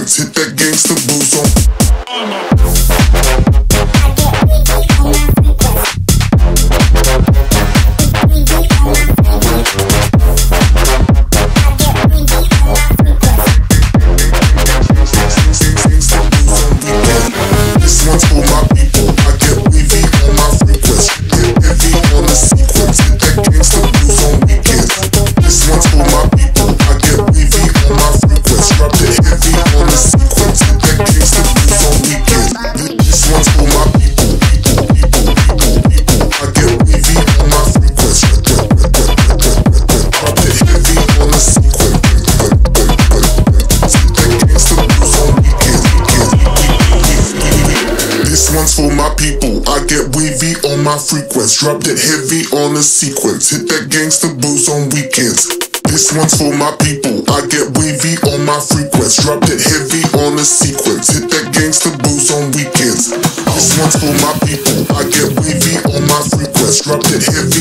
sequence. Hit that gangsta booze on. This one's for my people. I get wavy on my frequency. Hit heavy on the sequence. Hit that gangsta booze on weekends. This one's for my people. I get wavy on my frequency. Drop it heavy on the sequence. Hit that gangsta booze on weekends. This one's for my people. I get wavy on my frequency. Drop it heavy on the sequence. Hit that gangsta booze on weekends. This one's for my people. I get wavy on my frequency. Drop it heavy on the sequence. Hit that gangsta booze on weekends. This one's for my people. I get wavy on my frequency. Drop it heavy on the sequence. Hit that gangsta booze on weekends. This one's for my people. I get wavy on my frequency. Drop it heavy